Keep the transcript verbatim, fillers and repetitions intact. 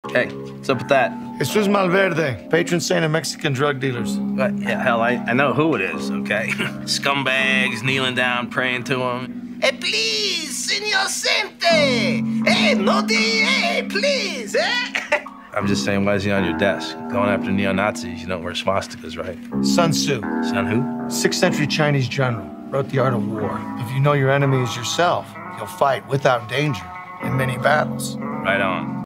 Hey, what's up with that? Jesus Malverde, patron saint of Mexican drug dealers. But, yeah, hell, I, I know who it is, okay? Scumbags kneeling down, praying to him. Hey, please, Senor Sente! Hey, no D A, please, eh? I'm just saying, why is he on your desk? Going after neo-Nazis, you don't wear swastikas, right? Sun Tzu, Son who? sixth century Chinese general, wrote The Art of War. If you know your enemy is yourself, you'll fight without danger in many battles. Right on.